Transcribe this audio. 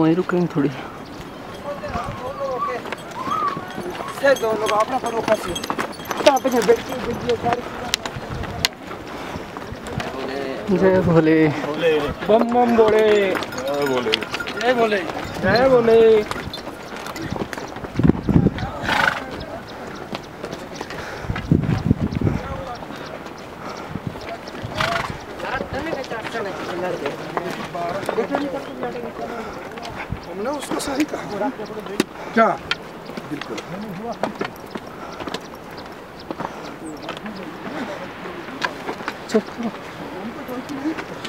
वहीं रुकेंगे थोड़ी। जय भोले। बम बम बोले। जय भोले। जय भोले। जय भोले। हमने उसको सही कहा क्या? बिल्कुल। चलो